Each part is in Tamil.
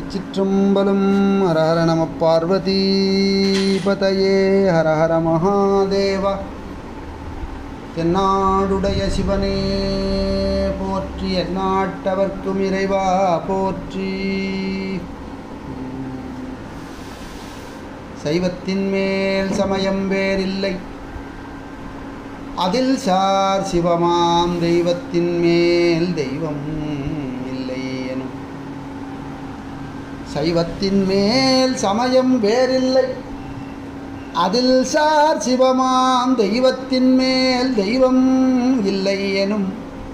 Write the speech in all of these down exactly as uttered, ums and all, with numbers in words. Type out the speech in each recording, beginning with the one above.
திருச்சிற்றம்பலம். ஹர ஹர நம பார்வதி பதயே. ஹர ஹர மகாதேவா. தென்னாடுடைய சிவனே போற்றி, எந்நாட்டவர்க்கும் இறைவா போற்றி. சைவத்தின் மேல் சமயம் வேறில்லை, அதில் சார் சிவமாம் தெய்வத்தின் மேல் தெய்வம் இல்லை எனும். சைவத்தின் மேல் சமயம் வேறில்லை, அதில் சார் சிவமாம் தெய்வத்தின் மேல் தெய்வம் இல்லை எனும்.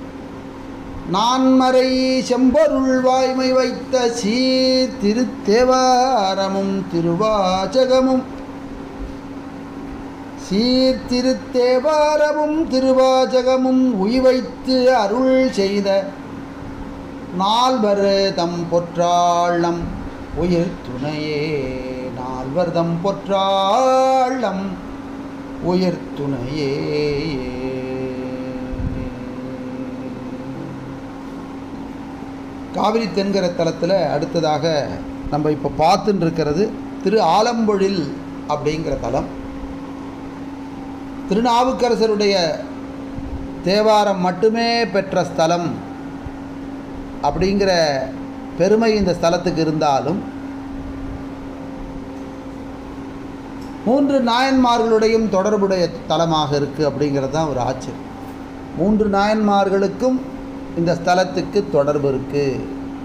நான்மறை செம்பொருள் வாய்மை வைத்த சீர் திருத்தேவாரமும் திருவாசகமும் சீர்திருத்தேவாரமும் திருவாசகமும் உய்வைத்து அருள் செய்த நால்வர் தம் பொற்றாளம் உயிர் துணையே. நால்வர் தம் பொற்றாளம் உயிர் துணையே. காவிரி தென்கர தலத்தில் அடுத்ததாக நம்ம இப்போ பார்த்துட்டு இருக்கிறது திரு ஆலம்பொழில் அப்படிங்கிற தலம். திருநாவுக்கரசருடைய தேவாரம் மட்டுமே பெற்ற ஸ்தலம் அப்படிங்கிற பெருமை இந்த ஸ்தலத்துக்கு இருந்தாலும், மூன்று நாயன்மார்களுடையும் தொடர்புடைய தலமாக இருக்குது அப்படிங்கிறது தான் ஒரு ஆச்சரியம். மூன்று நாயன்மார்களுக்கும் இந்த ஸ்தலத்துக்கு தொடர்பு இருக்குது.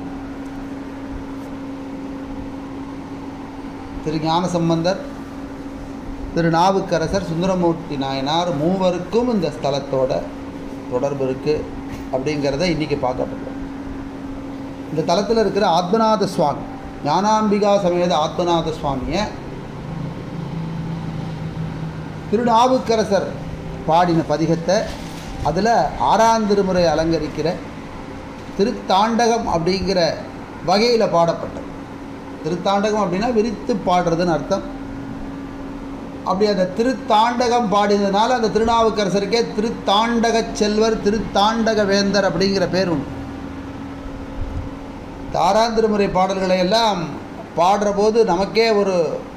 திரு ஞானசம்பந்தர், திருநாவுக்கரசர், சுந்தரமூர்த்தி நாயனார் மூவருக்கும் இந்த ஸ்தலத்தோட தொடர்பு இருக்குது அப்படிங்கிறத இன்றைக்கி பார்க்கப்பட்டோம். இந்த தலத்தில் இருக்கிற ஆத்மநாத சுவாமி, ஞானாம்பிகா சமேத ஆத்மநாத சுவாமியை திருநாவுக்கரசர் பாடின பதிகத்தை அதில் ஆறாம் திருமுறை அலங்கரிக்கிற திருத்தாண்டகம் அப்படிங்கிற வகையில் பாடப்பட்டது. திருத்தாண்டகம் அப்படின்னா விரித்து பாடுறதுன்னு அர்த்தம். அப்படி அந்த திருத்தாண்டகம் பாடினதுனால அந்த திருநாவுக்கரசருக்கே திருத்தாண்டக செல்வர், திருத்தாண்டக வேந்தர் அப்படிங்கிற பேர் உண்டு. ஆறாம் திருமுறை பாடல்களை எல்லாம் பாடுற போது நமக்கே ஒரு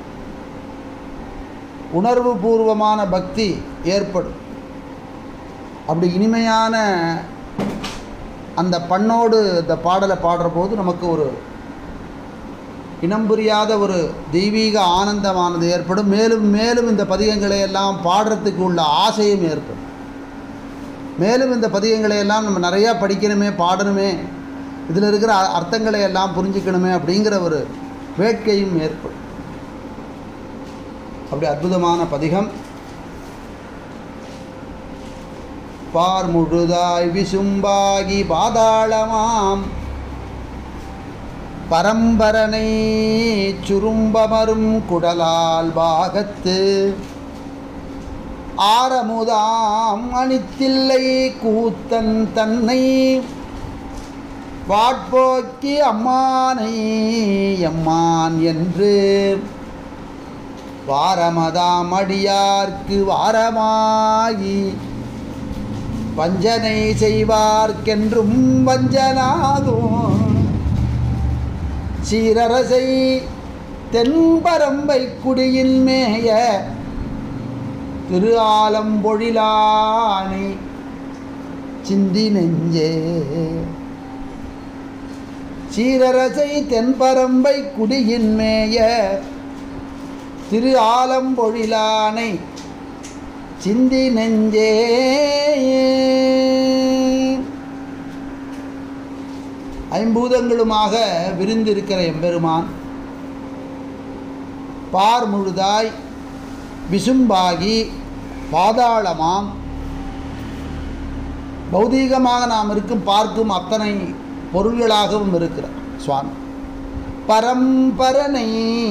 உணர்வு பூர்வமான பக்தி ஏற்படும். அப்படி இனிமையான அந்த பண்ணோடு இந்த பாடலை பாடுற போது நமக்கு ஒரு இனம் புரியாத ஒரு தெய்வீக ஆனந்தமானது ஏற்படும். மேலும் மேலும் இந்த பதிகங்களை எல்லாம் பாடுறதுக்கு உள்ள ஆசையும் ஏற்படும். மேலும் இந்த பதிகங்களை எல்லாம் நம்ம நிறையா படிக்கணுமே, பாடணுமே, இதில் இருக்கிற அர்த்தங்களை எல்லாம் புரிஞ்சுக்கணுமே அப்படிங்கிற ஒரு வேட்கையும் ஏற்படும். அப்படி அற்புதமான பதிகம். பார் முழுதாய் விசும்பாகி பாதாளமாம் பரம்பரனை சுரும்பமரும் குடலால் பாகத்து ஆரமுதாம் அணித்தில்லை கூத்தன் தன்னை வாட்போக்கி அம்மானை எம்மான் என்று வாரமதாம் அடியார்க்கு வாரமாகி வஞ்சனை செய்வார்க்கென்றும் வஞ்சனாகும் சீரரசை தென்பரம்பை குடியின் மேய திரு ஆலம்பொழிலானை சிந்தி நெஞ்சே. சீரரசை தென்பரம்பை குடியின் மேய திரு ஆலம்பொழிலானை சிந்தி நெஞ்சே. ஐம்பூதங்களுமாக விரிந்திருக்கிற எம்பெருமான் பார் முழுதாய் விசும்பாகி பாதாளமாம், பௌதீகமாக நாம் இருக்கும் பார்க்கும் அத்தனை பொருள்களாகவும் இருக்கிறார் சுவாமி. பரம்பரனை,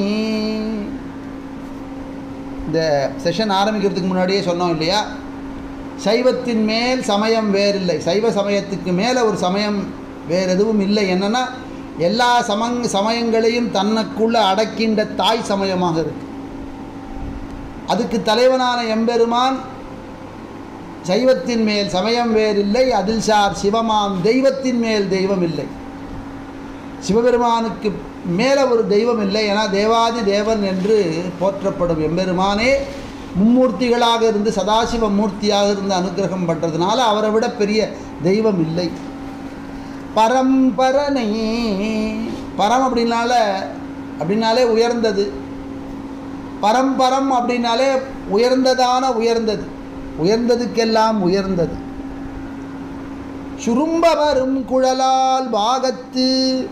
இந்த செஷன் ஆரம்பிக்கிறதுக்கு முன்னாடியே சொன்னோம் இல்லையா, சைவத்தின் மேல் சமயம் வேறில்லை. சைவ சமயத்துக்கு மேலே ஒரு சமயம் வேறு எதுவும் இல்லை. என்னென்னா எல்லா சமங் சமயங்களையும் தன்னுக்குள்ளே அடக்கின்ற தாய் சமயமாக இருக்கு. அதுக்கு தலைவனான எம்பெருமான் சைவத்தின் மேல் சமயம் வேறில்லை, அதில் சார் சிவமாம் தெய்வத்தின் மேல் தெய்வம் இல்லை. சிவபெருமானுக்கு மேலே ஒரு தெய்வம் இல்லை. ஏன்னா தேவாதி தேவன் என்று போற்றப்படும் எம்பெருமானே மும்மூர்த்திகளாக இருந்து சதாசிவ மூர்த்தியாக இருந்து அனுகிரகம் பண்ணுறதுனால அவரை விட பெரிய தெய்வம் இல்லை. பரம்பரனை, பரம் அப்படின்னால அப்படின்னாலே உயர்ந்தது, பரம்பரம் அப்படின்னாலே உயர்ந்ததான உயர்ந்தது, உயர்ந்ததுக்கெல்லாம் உயர்ந்தது. சுரும்ப வரும் குழலால் பாகத்து,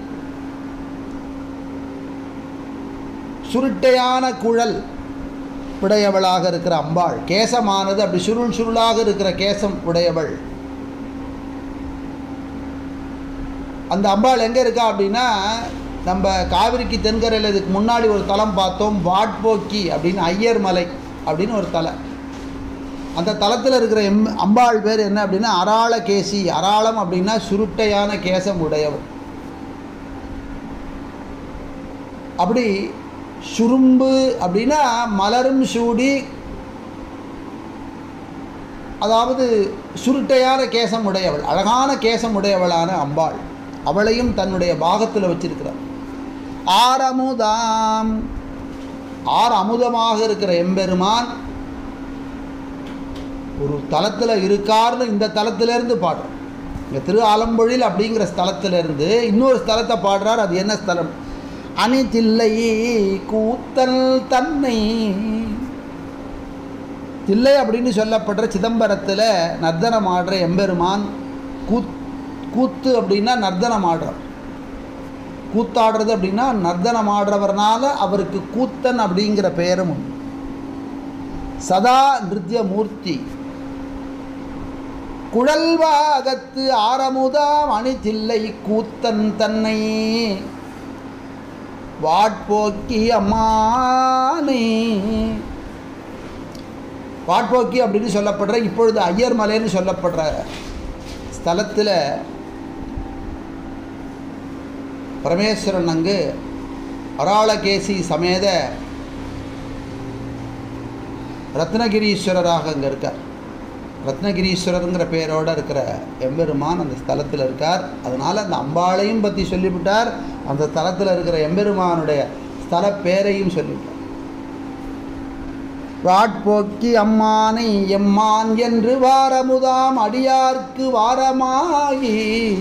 சுருட்டையான குழல் உடையவளாக இருக்கிற அம்பாள், கேசமானது அப்படி சுருள் சுருளாக இருக்கிற கேசம் உடையவள். அந்த அம்பாள் எங்கே இருக்கா அப்படின்னா, நம்ம காவிரிக்கு தென்கரையில் இதுக்கு முன்னாடி ஒரு தலம் பார்த்தோம், வாட்போக்கி அப்படின்னு, ஐயர் மலை அப்படின்னு ஒரு தலை. அந்த தலத்தில் இருக்கிற எம் அம்பாள் பேர் என்ன அப்படின்னா அராளகேசி. அராளம் அப்படின்னா சுருட்டையான கேசம் உடையவள். அப்படி சுரும்பு அப்படின்னா மலரும் சூடி, அதாவது சுருட்டையான கேசம் உடையவள், அழகான கேசம் உடையவளான அம்பாள். அவளையும் தன்னுடைய பாகத்தில் வச்சிருக்கிறார். ஆரமுதாம், ஆறு அமுதமாக இருக்கிற எம்பெருமான் ஒரு தலத்தில் இருக்கார்னு இந்த தலத்திலேருந்து பாடுறார். இங்கே திரு ஆலம்பொழில் அப்படிங்கிற ஸ்தலத்திலேருந்து இன்னொரு ஸ்தலத்தை பாடுறார். அது என்ன ஸ்தலம்? அணிதில்லை கூத்தல் தன்னை. தில்லை அப்படின்னு சொல்லப்படுற சிதம்பரத்தில் நர்த்தனம் ஆடுற எம்பெருமான் கூத் கூத்து அப்படின்னா நர்த்தனம் ஆடுறார். கூத்தாடுறது அப்படின்னா நர்த்தனம் ஆடுறவர்னால அவருக்கு கூத்தன் அப்படிங்கிற பெயரும் உண்டு. சதா நிருத்ய மூர்த்தி. குழல்வாகத்து ஆரமுதாம் அணிதில்லை கூத்தன் தன்னை வாட்போக்கி அம்மானே. வாட்போக்கி அப்படின்னு சொல்லப்படுற, இப்பொழுது ஐயர் மலைன்னு சொல்லப்படுற ஸ்தலத்தில் பரமேஸ்வரன் அங்கு அராளகேசி சமேத ரத்னகிரீஸ்வரராக அங்கே இருக்கார். ரத்னகிரீஸ்வரருங்கிற பேரோடு இருக்கிற எம்பெருமான் அந்த ஸ்தலத்தில் இருக்கார். அதனால் அந்த அம்பாளையும் பற்றி சொல்லிவிட்டார், அந்த ஸ்தலத்தில் இருக்கிற எம்பெருமானுடைய ஸ்தல பேரையும் சொல்லிவிட்டார். வாட்போக்கி அம்மானை எம்மான் என்று வாரமுதாம் அடியார்க்கு வாரமாகி.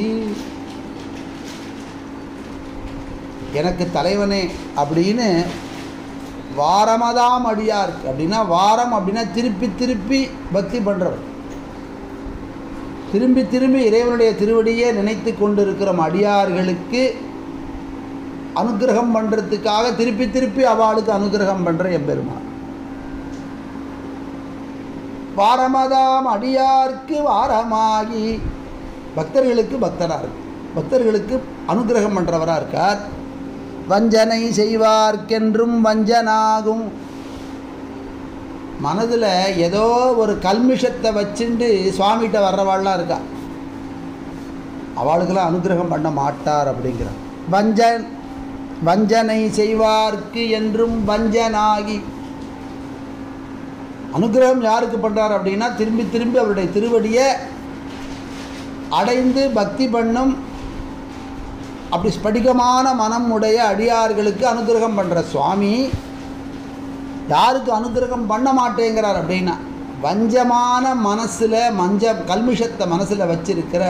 எனக்கு தலைவனே அப்படின்னு வாரமதாம் அடியார்க்கு அப்படின்னா, வாரம் அப்படின்னா திருப்பி திருப்பி பக்தி பண்ணுறவர், திரும்பி திரும்பி இறைவனுடைய திருவடியே நினைத்து கொண்டிருக்கிற அடியார்களுக்கு அனுகிரகம் பண்ணுறதுக்காக திருப்பி திருப்பி அவளுக்கு அனுகிரகம் பண்ணுற எம்பெருமான். வாரமதாம் அடியார்க்கு வாரமாகி, பக்தர்களுக்கு பக்தராக இருக்கு, பக்தர்களுக்கு அனுகிரகம் பண்ணுறவராக இருக்கார். வஞ்சனை செய்வார்க்கென்றும் வஞ்சனாகும். மனதில் ஏதோ ஒரு கல்மிஷத்தை வச்சுட்டு சுவாமிகிட்ட வர்றவாள்லாம் இருக்கா, அவளுக்கெல்லாம் அனுகிரகம் பண்ண மாட்டார் அப்படிங்கிறார். வஞ்சன் வஞ்சனை செய்வார்க்கு என்றும் வஞ்சனாகி. அனுகிரகம் யாருக்கு பண்ணுறார் அப்படின்னா, திரும்பி திரும்பி அவருடைய திருவடியை அடைந்து பக்தி பண்ணும் அப்படி ஸ்படிகமான மனம் உடைய அடியார்களுக்கு அனுகிரகம் பண்ணுற சுவாமி யாருக்கு அனுகிரகம் பண்ண மாட்டேங்கிறார் அப்படின்னா, வஞ்சமான மனசில் மஞ்ச கல்மிஷத்தை மனசில் வச்சிருக்கிற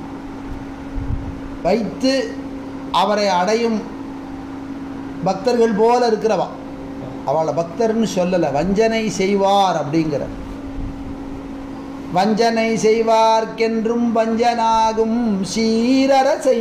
வைத்து அவரை அடையும் பக்தர்கள் போல இருக்கிறவா, அவளை பக்தர்னு சொல்லலை, வஞ்சனை செய்வார் அப்படிங்கிற. வஞ்சனை செய்வார்க்கென்றும் வஞ்சனாகும் சீரரசை.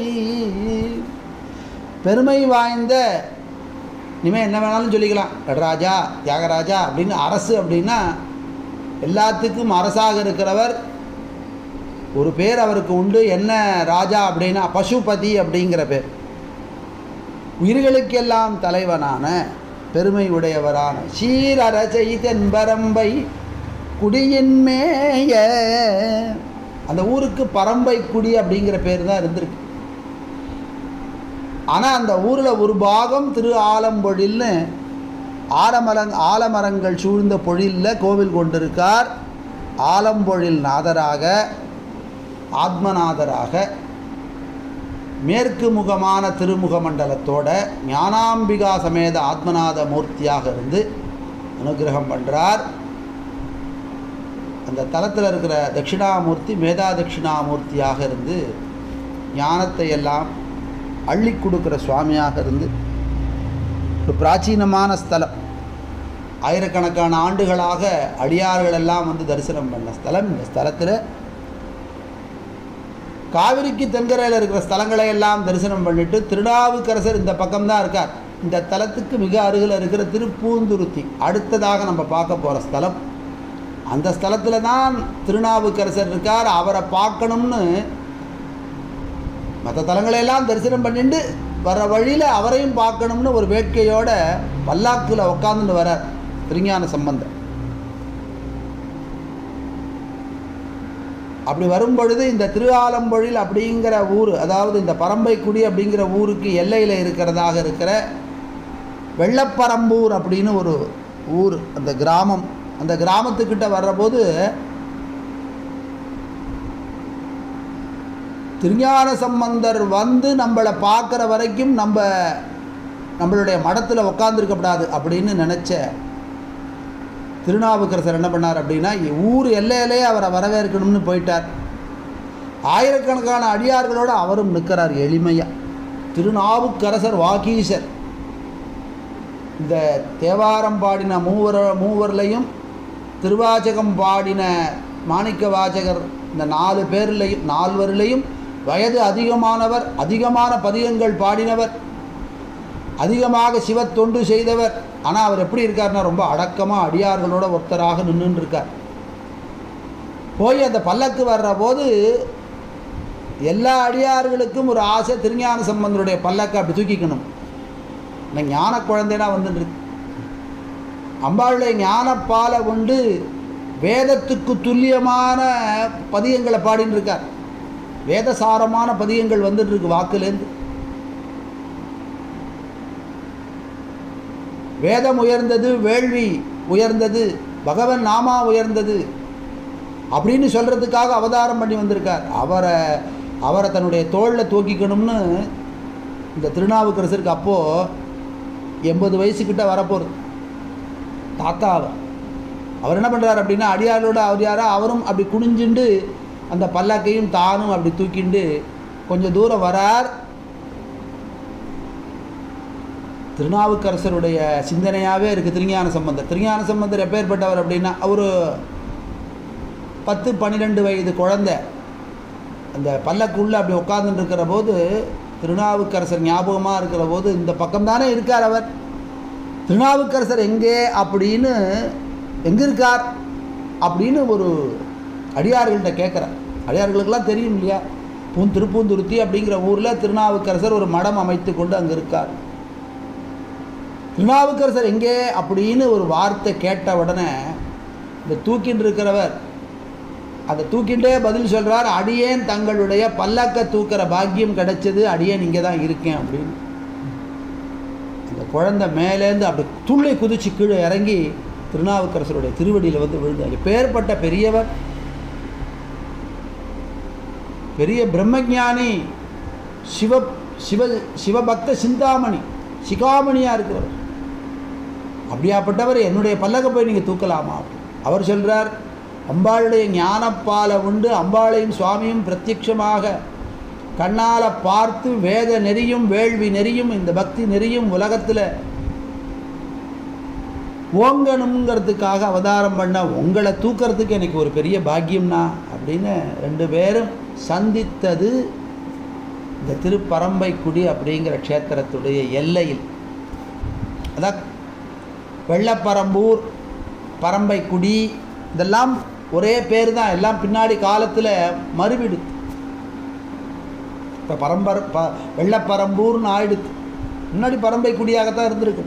பெருமை வாய்ந்த, இனிமேல் என்ன வேணாலும் சொல்லிக்கலாம், நடராஜா தியாகராஜா அப்படின்னு. அரசு அப்படின்னா எல்லாத்துக்கும் அரசாக இருக்கிறவர். ஒரு பேர் அவருக்கு உண்டு, என்ன ராஜா அப்படின்னா பசுபதி அப்படிங்கிற பேர். உயிர்களுக்கெல்லாம் தலைவனான பெருமை உடையவரான சீரரசை தென்பரம்பை குடியின்மேய. அந்த ஊருக்கு பரம்பை குடி அப்படிங்கிற பேர் தான் இருந்திருக்கு. ஆனால் அந்த ஊரில் ஒரு பாகம் திரு ஆலம்பொழில்னு ஆலமரங் ஆலமரங்கள் சூழ்ந்த பொழிலில் கோவில் கொண்டிருக்கார். ஆலம்பொழில் நாதராக, ஆத்மநாதராக, மேற்கு முகமான திருமுக மண்டலத்தோட ஞானாம்பிகா சமேத ஆத்மநாத மூர்த்தியாக இருந்து அனுகிரகம் பண்ணுறார். அந்த தலத்தில் இருக்கிற தட்சிணாமூர்த்தி மேதா தட்சிணாமூர்த்தியாக இருந்து ஞானத்தை எல்லாம் அள்ளி கொடுக்குற சுவாமியாக இருந்து ஒரு பிராச்சீனமான ஸ்தலம். ஆயிரக்கணக்கான ஆண்டுகளாக அடியார்கள் எல்லாம் வந்து தரிசனம் பண்ண ஸ்தலம். இந்த ஸ்தலத்தில் காவிரிக்கு தென்கரையில் இருக்கிற ஸ்தலங்களை எல்லாம் தரிசனம் பண்ணிட்டு திருநாவுக்கரசர் இந்த பக்கம்தான் இருக்கார். இந்த தலத்துக்கு மிக அருகில் இருக்கிற திருப்பூந்துருத்தி அடுத்ததாக நம்ம பார்க்க போகிற ஸ்தலம். அந்த ஸ்தலத்தில் தான் திருநாவுக்கரசர் இருக்கார். அவரை பார்க்கணும்னு மற்ற தலங்களையெல்லாம் தரிசனம் பண்ணிட்டு வர வழியில் அவரையும் பார்க்கணும்னு ஒரு வேட்கையோட பல்லாக்கில் உட்காந்துட்டு வரார் திருஞான சம்பந்தர். அப்படி வரும்பொழுது இந்த திருஆலம்பொழில் அப்படிங்கிற ஊர், அதாவது இந்த பரம்பைக்குடி அப்படிங்கிற ஊருக்கு எல்லையில் இருக்கிறதாக இருக்கிற வெள்ளப்பரம்பூர் அப்படின்னு ஒரு ஊர், அந்த கிராமம். அந்த கிராமத்துக்கிட்ட வர்றபோது திருஞான சம்பந்தர் வந்து நம்மளை பார்க்குற வரைக்கும் நம்ம நம்மளுடைய மடத்தில் உட்காந்துருக்கப்படாது அப்படின்னு நினச்ச திருநாவுக்கரசர் என்ன பண்ணார் அப்படின்னா ஊர் எல்லையிலே அவரை வரவேற்கணும்னு போயிட்டார். ஆயிரக்கணக்கான அடியார்களோடு அவரும் நிற்கிறார் எளிமையாக. திருநாவுக்கரசர் வாகீசர். இந்த தேவாரம் பாடின மூவர் மூவர்லையும் திருவாச்சகம் பாடின மாணிக்க வாசகர் இந்த நாலு பேர்லையும் நால்வரிலையும் வயது அதிகமானவர், அதிகமான பதிகங்கள் பாடினவர், அதிகமாக சிவத்தொண்டு செய்தவர். ஆனால் அவர் எப்படி இருக்கார்னா ரொம்ப அடக்கமாக அடியார்களோட ஒருத்தராக நின்றுன்னு இருக்கார். போய் அந்த பல்லக்கு வர்ற போது எல்லா அடியார்களுக்கும் ஒரு ஆசை, திருஞான சம்பந்தருடைய பல்லக்கை அப்படி தூக்கிக்கணும். இந்த ஞான குழந்தைனா வந்துருக்கு. அம்பாளுடைய ஞானப்பாலை கொண்டு வேதத்துக்கு துல்லியமான பதிகங்களை பாடின்னு இருக்கார். வேதசாரமான பதிகங்கள் வந்துட்டு இருக்கு வாக்குலேருந்து. வேதம் உயர்ந்தது, வேள்வி உயர்ந்தது, பகவன் நாமா உயர்ந்தது அப்படின்னு சொல்கிறதுக்காக அவதாரம் பண்ணி வந்திருக்கார். அவரை அவரை தன்னுடைய தோளில் தூக்கிக்கணும்னு இந்த திருநாவுக்கரசருக்கு அப்போது எண்பது வயசுக்கிட்ட வரப்போகுது. தாத்தாவை அவர் என்ன பண்ணுறார் அப்படின்னா அடியாரோட அவர் யாரா அவரும் அப்படி குனிஞ்சுண்டு அந்த பல்லாக்கையும் தானும் அப்படி தூக்கிண்டு கொஞ்சம் தூரம் வரார். திருநாவுக்கரசருடைய சிந்தனையாகவே இருக்குது திருஞான சம்பந்தர். திருஞான சம்பந்தர் எப்பேற்பட்டவர் அப்படின்னா ஒரு பத்து பன்னிரெண்டு வயது குழந்தை அந்த பல்லக்குள்ளே அப்படி உட்காந்துட்டு இருக்கிற போது திருநாவுக்கரசர் ஞாபகமாக இருக்கிற போது இந்த பக்கம்தானே இருக்கார் அவர். திருநாவுக்கரசர் எங்கே அப்படின்னு, எங்கே இருக்கார் அப்படின்னு ஒரு அடியார்கள்ட்ட கேட்குறார். அடியார்களுக்கெல்லாம் தெரியும் இல்லையா, பூந் திருப்பூந்துருத்தி அப்படிங்கிற ஊரில் திருநாவுக்கரசர் ஒரு மடம் அமைத்து கொண்டு அங்கே இருக்கார். திருநாவுக்கரசர் எங்கே அப்படின்னு ஒரு வார்த்தை கேட்ட உடனே இந்த தூக்கின்னு இருக்கிறவர் அதை தூக்கிண்டே பதில் சொல்கிறார், அடியேன் தங்களுடைய பல்லக்க தூக்கிற பாக்கியம் கிடைச்சது, அடியேன் இங்கே தான் இருக்கேன் அப்படின்னு. அந்த குழந்தை மேலேருந்து அப்படி துள்ளி குதிச்சு கீழே இறங்கி திருநாவுக்கரசருடைய திருவடியில் வந்து விழுந்தாங்க. பேர்பட்ட பெரியவர், பெரிய பிரம்மஞானி, சிவ சிவ சிவபக்த சிந்தாமணி, சிகாமணியாக இருக்கிறவர். அப்படியாப்பட்டவர் என்னுடைய பல்லக்க போய் நீங்கள் தூக்கலாமா? அவர் சொல்கிறார், அம்பாளுடைய ஞானப்பாலை உண்டு அம்பாளையும் சுவாமியும் பிரத்யட்சமாக கண்ணால் பார்த்து வேத நெறியும் வேள்வி நெறியும் இந்த பக்தி நெறியும் உலகத்தில் ஓங்கணுங்கிறதுக்காக அவதாரம் பண்ண உங்களை தூக்கிறதுக்கு எனக்கு ஒரு பெரிய பாக்கியம்னா அப்படின்னு ரெண்டு பேரும் சந்தித்தது இந்த திருப்பரம்பைக்குடி அப்படிங்கிற க்ஷேத்திரத்துடைய எல்லையில். அதான் வெள்ளப்பரம்பூர், பரம்பைக்குடி இதெல்லாம் ஒரே பேர் தான், எல்லாம் பின்னாடி காலத்தில் மறுவிடு. இப்போ பரம்பரை ப வெள்ளப்பரம்பூர்னு ஆயிடுது, முன்னாடி பரம்பைக்குடியாகத்தான் இருந்திருக்கு.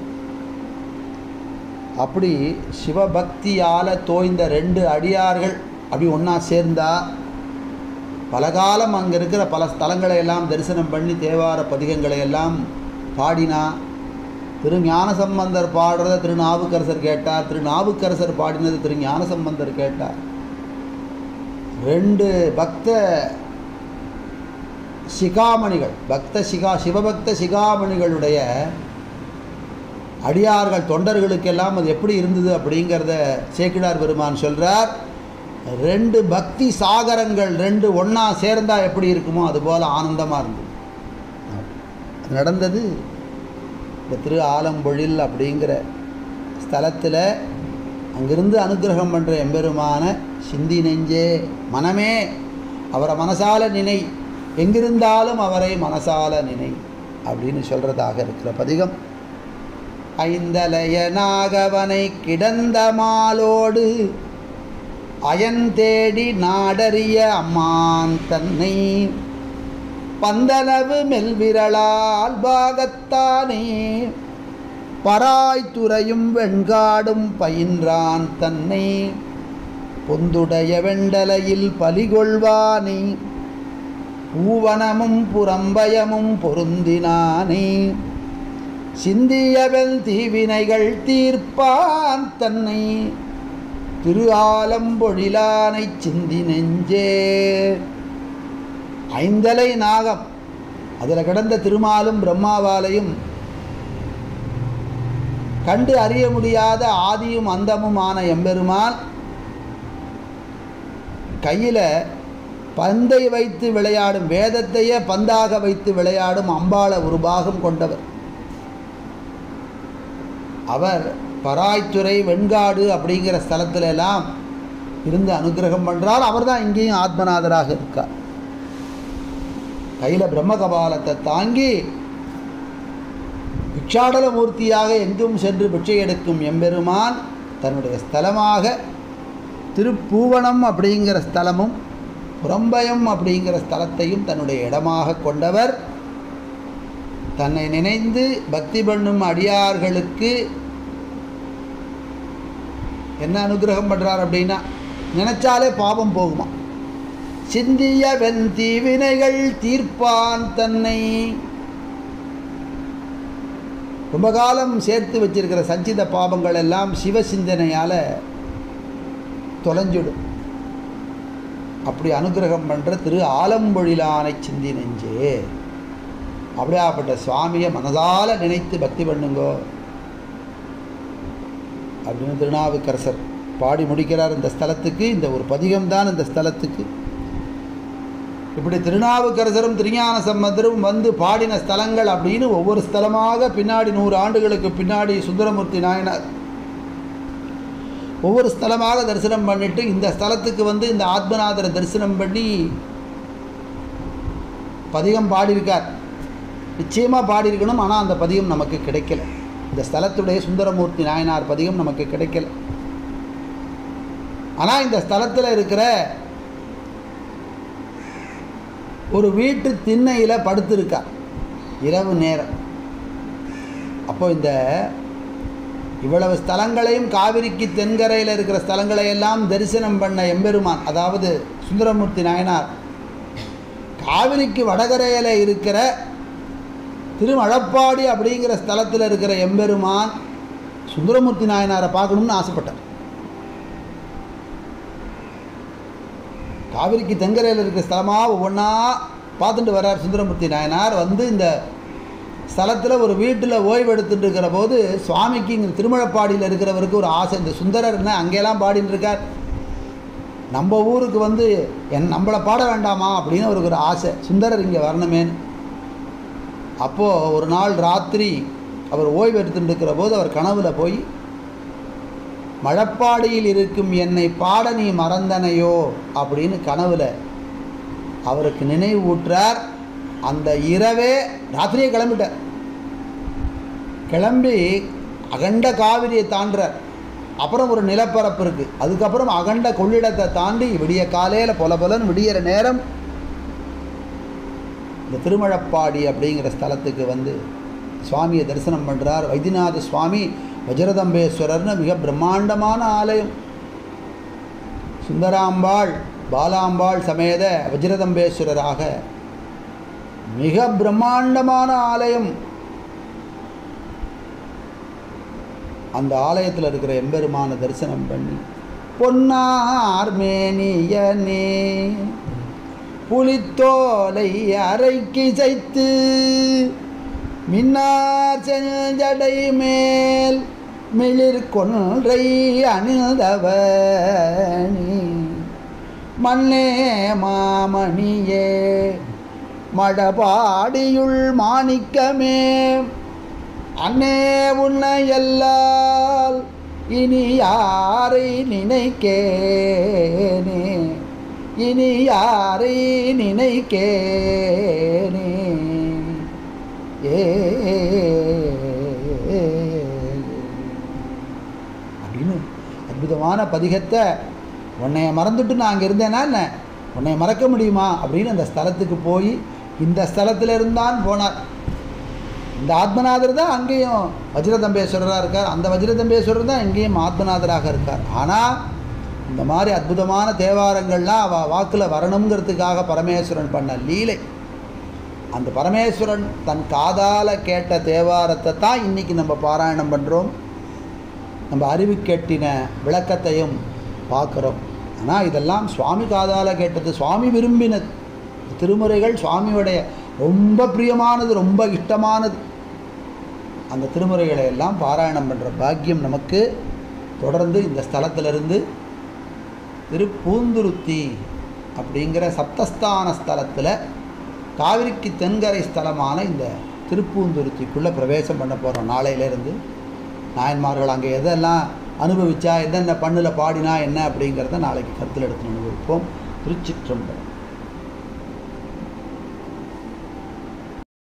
அப்படி சிவபக்தியால் தோய்ந்த ரெண்டு அடியார்கள் அப்படி ஒன்றா சேர்ந்தா பலகாலம் அங்கே இருக்கிற பல ஸ்தலங்களை எல்லாம் தரிசனம் பண்ணி தேவார பதிகங்களை எல்லாம் பாடினா. திரு ஞானசம்பந்தர் பாடுறத திருநாவுக்கரசர் கேட்டார், திருநாவுக்கரசர் பாடினது திரு ஞானசம்பந்தர் கேட்டார். ரெண்டு பக்த சிகாமணிகள், பக்த சிகா சிவபக்த சிகாமணிகளுடைய அடியார்கள் தொண்டர்களுக்கெல்லாம் அது எப்படி இருந்தது அப்படிங்கிறத சேக்கிழார் பெருமான் சொல்கிறார். ரெண்டு பக்தி சாகரங்கள் ரெண்டு ஒன்றா சேர்ந்தால் எப்படி இருக்குமோ அதுபோல் ஆனந்தமாக இருந்தது. அது நடந்தது இந்த திரு ஆலம்பொழில் அப்படிங்கிற ஸ்தலத்தில். அங்கிருந்து அனுகிரகம் பண்ணுற எம்பெருமான சிந்தி நெஞ்சே, மனமே அவரை மனசால நினை, எங்கிருந்தாலும் அவரை மனசால நினை அப்படின்னு சொல்கிறதாக இருக்கிற பதிகம். ஐந்தலைய நாகவனை கிடந்த மாலோடு அயன் தேடி நாடறிய அம்மான் தன்னை பந்தனவு மெல்விரலால் பாகத்தானே பராய்த்துறையும் வெண்காடும் பயின்றான் தன்னை பொந்துடைய வெண்டலையில் பலிகொள்வானே பூவனமும் புறம்பயமும் பொருந்தினானே சிந்தியவெல் தீவினைகள் தீர்ப்பான் தன்னை திரு ஆலம்பொழிலானை சிந்தி நெஞ்சே. ஐந்தலை நாகம், அதில் கிடந்த திருமாலும் பிரம்மாவாலையும் கண்டு அறிய முடியாத ஆதியும் அந்தமுமான எம்பெருமான் கையில் பந்தை வைத்து விளையாடும், வேதத்தையே பந்தாக வைத்து விளையாடும் அம்பாள ஒரு பாகம் கொண்டவர். அவர் பராய்த்துறை வெண்காடு அப்படிங்கிற ஸ்தலத்துல எல்லாம் இருந்து அனுகிரகம் பண்ணுறார். அவர் தான் இங்கேயும் ஆத்மநாதராக இருக்கார். கையில் பிரம்மகபாலத்தை தாங்கி பிக்ஷாடல மூர்த்தியாக எங்கும் சென்று பிட்சை எடுக்கும் எம்பெருமான் தன்னுடைய ஸ்தலமாக திருப்பூவனம் அப்படிங்கிற ஸ்தலமும் புறம்பயம் அப்படிங்கிற ஸ்தலத்தையும் தன்னுடைய இடமாக கொண்டவர். தன்னை நினைந்து பக்தி பண்ணும் அடியார்களுக்கு என்ன அனுகிரகம் பண்ணுறார் அப்படின்னா, நினைச்சாலே பாவம் போகுமா. சிந்திய வெந்தி வினைகள் தீர்ப்பான் தன்னை, ரொம்ப காலம் சேர்த்து வச்சிருக்கிற சஞ்சித பாவங்கள் எல்லாம் சிவ சிந்தனையால் தொலைஞ்சிடும். அப்படி அனுகிரகம் பண்ணுற திரு ஆலம்பொழிலானை சிந்தி நெஞ்சே, அப்படியாப்பட்ட சுவாமியை மனதால் நினைத்து பக்தி பண்ணுங்கோ அப்படின்னு திருநாவுக்கரசர் பாடி முடிக்கிறார். இந்த ஸ்தலத்துக்கு இந்த ஒரு பதிகம்தான் இந்த ஸ்தலத்துக்கு. இப்படி திருநாவுக்கரசரும் திருஞான சம்பந்தரும் வந்து பாடின ஸ்தலங்கள் அப்படின்னு ஒவ்வொரு ஸ்தலமாக பின்னாடி நூறு ஆண்டுகளுக்கு பின்னாடி சுந்தரமூர்த்தி நாயனார் ஒவ்வொரு ஸ்தலமாக தரிசனம் பண்ணிட்டு இந்த ஸ்தலத்துக்கு வந்து இந்த ஆத்மநாதரை தரிசனம் பண்ணி பதிகம் பாடியிருக்கார். நிச்சயமாக பாடியிருக்கணும், ஆனால் அந்த பதிகம் நமக்கு கிடைக்கல. இந்த ஸ்தலத்துடைய சுந்தரமூர்த்தி நாயனார் பதிகம் நமக்கு கிடைக்கல. ஆனால் இந்த ஸ்தலத்தில் இருக்கிற ஒரு வீட்டு திண்ணையில் படுத்திருக்கா இரவு நேரம். அப்போ இந்த இவ்வளவு ஸ்தலங்களையும் காவிரிக்கு தென்கரையில் இருக்கிற ஸ்தலங்களையெல்லாம் தரிசனம் பண்ண எம்பெருமான், அதாவது சுந்தரமூர்த்தி நாயனார், காவிரிக்கு வடகரையில் இருக்கிற திருமழப்பாடி அப்படிங்கிற ஸ்தலத்தில் இருக்கிற எம்பெருமான் சுந்தரமூர்த்தி நாயனாரை பார்க்கணும்னு ஆசைப்பட்டார். காவிரிக்கு தென்கரையில் இருக்கிற ஸ்தலமாக ஒவ்வொன்றா பார்த்துட்டு வர்றார் சுந்தரமூர்த்தி நாயனார். வந்து இந்த ஸ்தலத்தில் ஒரு வீட்டில் ஓய்வு எடுத்துட்டு இருக்கிற போது சுவாமிக்கு இங்கே திருமழப்பாடியில் இருக்கிறவருக்கு ஒரு ஆசை, இந்த சுந்தரர் என்ன அங்கேலாம் பாடின்னு இருக்கார், நம்ம ஊருக்கு வந்து என் நம்மளை பாட வேண்டாமா அப்படின்னு அவருக்கு ஒரு ஆசை, சுந்தரர் இங்கே வரணுமேன்னு. அப்போது ஒரு நாள் ராத்திரி அவர் ஓய்வு எடுத்துட்டு இருக்கிற போது அவர் கனவுல போய் மழப்பாடியில் இருக்கும் என்னை பாட நீ மறந்தனையோ அப்படின்னு கனவுல அவருக்கு நினைவு ஊற்றார். அந்த இரவே ராத்திரியே கிளம்பிட்டார். கிளம்பி அகண்ட காவிரியை தாண்டுறார். அப்புறம் ஒரு நிலப்பரப்பு இருக்குது, அதுக்கப்புறம் அகண்ட கொள்ளிடத்தை தாண்டி விடிய காலையில் பொல பொலன்னு விடிகிற நேரம் இந்த திருமழப்பாடி அப்படிங்கிற ஸ்தலத்துக்கு வந்து சுவாமியை தரிசனம் பண்ணுறார். வைத்தியநாத சுவாமி வஜ்ரதம்பேஸ்வரர்னு மிக பிரம்மாண்டமான ஆலயம். சுந்தராம்பாள் பாலாம்பாள் சமேத வஜ்ரதம்பேஸ்வரராக மிக பிரம்மாண்டமான ஆலயம். அந்த ஆலயத்தில் இருக்கிற எம்பெருமான தரிசனம் பண்ணி பொன்னார் மேனியனே புலித்தோலை அரைக்கு சைத்து மின்னார் செஞ்சடை மேல் மிளிர் கொன்றை அணிந்தவனி மண்ணே மாமணியே மடபாடியுள் மாணிக்கமே அன்னே உன்னை எல்லால் இனி யாரை நினைக்கேனே இனி யாரை நினைக்கேனே ஏ அப்படின்னு அற்புதமான பதிகத்தை உன்னைய மறந்துட்டு நான் அங்கே இருந்தேன்னா என்ன உன்னைய மறக்க முடியுமா அப்படின்னு அந்த ஸ்தலத்துக்கு போய் இந்த ஸ்தலத்தில் இருந்தான் போனார். இந்த ஆத்மநாதர் தான் அங்கேயும் வஜ்ரதம்பேஸ்வரராக இருக்கார், அந்த வஜ்ரதம்பேஸ்வரர் தான் இங்கேயும் ஆத்மநாதராக இருக்கார். ஆனால் இந்த மாதிரி அற்புதமான தேவாரங்கள்லாம் அவள் வாக்கில் வரணுங்கிறதுக்காக பரமேஸ்வரன் பண்ண லீலை. அந்த பரமேஸ்வரன் தன் காதால் கேட்ட தேவாரத்தை தான் இன்றைக்கி நம்ம பாராயணம் பண்ணுறோம், நம்ம அறிவு கேட்டின விளக்கத்தையும் பார்க்குறோம். ஆனால் இதெல்லாம் சுவாமி காதால் கேட்டது, சுவாமி விரும்பினது. திருமுறைகள் சுவாமியுடைய ரொம்ப பிரியமானது, ரொம்ப இஷ்டமானது. அந்த திருமுறைகளை எல்லாம் பாராயணம் பண்ணுற பாக்கியம் நமக்கு தொடர்ந்து இந்த ஸ்தலத்திலிருந்து திருப்பூந்துருத்தி அப்படிங்கிற சப்தஸ்தான ஸ்தலத்தில் காவிரிக்கு தென்கரை ஸ்தலமான இந்த திருப்பூந்துருத்திக்குள்ளே பிரவேசம் பண்ண போகிறோம். நாளையிலேருந்து நாயன்மார்கள் அங்கே எதெல்லாம் அனுபவிச்சா, எதென்ன பண்ணில் பாடினா என்ன அப்படிங்கிறத நாளைக்கு கருத்தில் எடுத்து அனுபவிப்போம். திருச்சிற்றம்பலம்.